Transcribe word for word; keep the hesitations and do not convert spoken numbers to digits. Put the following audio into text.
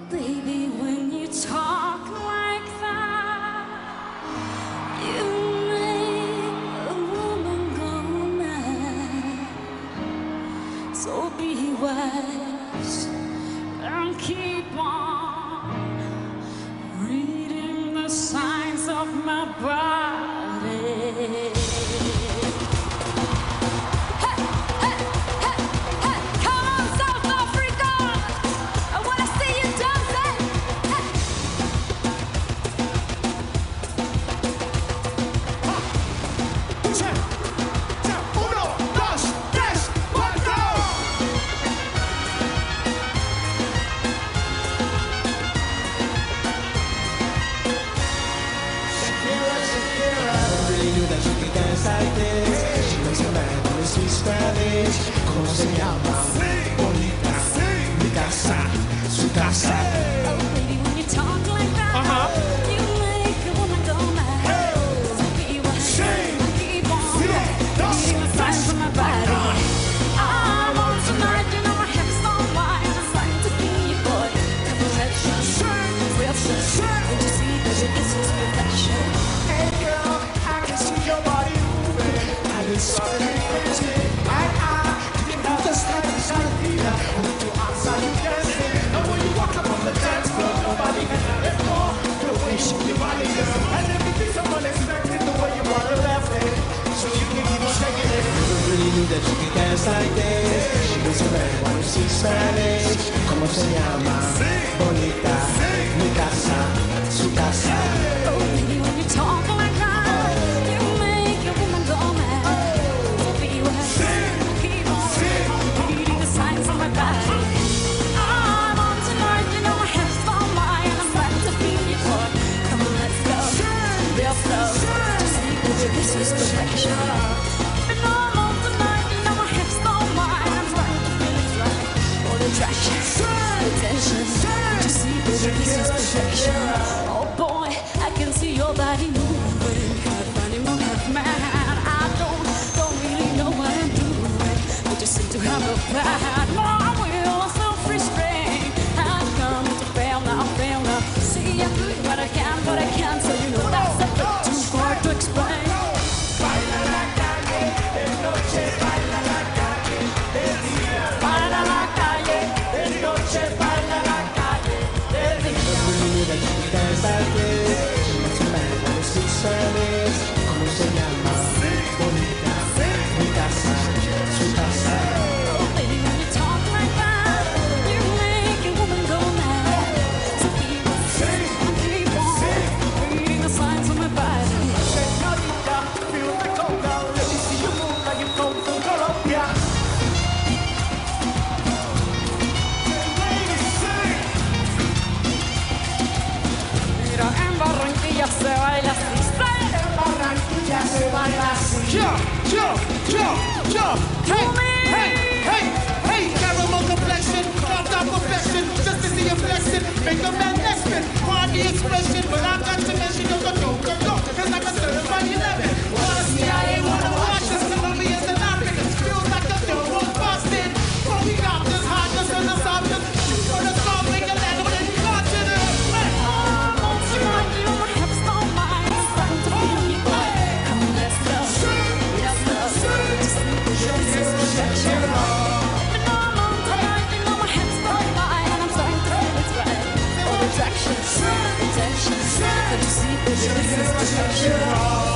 baby, when you talk like that, you make a woman go mad. So be wise and keep on reading the signs of my body. ¿Cómo se llama? Bonita, mi casa, su casa. Oh, baby, when you talk like that, Uh-huh. you make a woman go mad. So be wise, keep on reading the signs of my body. I'm on tonight, you know my hips don't lie. I'm starting to be your boy. Come on, let's just real shit. Don't you see that it is just perfection? Hey girl, I can see your body moving. I can see it. That you can dance like this. She was a man, wanna see Spanish. ¿Cómo se llama? Bonita, mi casa, su casa. Oh, baby, when you talk like that, you make a woman go mad. So be wise, keep on reading the signs of my body. I'm on tonight, you know my hips don't lie, and I'm ready to be your boy. Come on, let's go, real slow. Just see that this is perfection. Attraction, attention, to see that this is perfection. Oh boy, I can see your body moving, half animal, half man. I don't, don't really know what I'm doing, but you seem to have a bad. My will, self-restraint has come to fail now, fail now. See, I'm doing what I can, but I can't, so you know that's a bit too far to explain. Baila la calle, de noche, baila la calle, de día, baila la calle, de noche, baila la calle, de día. That you can dance like this. She makes a man wanna speak Spanish. ¿Cómo se llama? Bonita, mi casa, su casa. Oh, baby, when you talk like that, you make a woman go mad. So be wise and keep on reading the signs of my body. Señorita, feel the conga. Let me see you move like you come from Colombia. Ladies, sing. Mira, en Barranquilla se baila así. En Barranquilla se baila así. Jump, jump, jump, jump. Hey, hey, hey, hey. Caramel complexion, dropped out perfection. Just to see your flexing, make a man Nextman. Party expression, but I got to mention your control, control. Cause like a certified eleven. Wanna C I A, wanna watch us. Colombians and Africans. Feels like the door was busted. But we got this hotness and the softness. You put us all, make a land with any continent. I'm on tonight, you know my hips don't lie. I'm starting to feel you, boy. Come on, let's go, real slow. Just see that this is perfection. And I'm on tonight, you know my hips don't lie, and I'm starting to feel it's right. Oh, attraction, attention, but you see that this is perfection.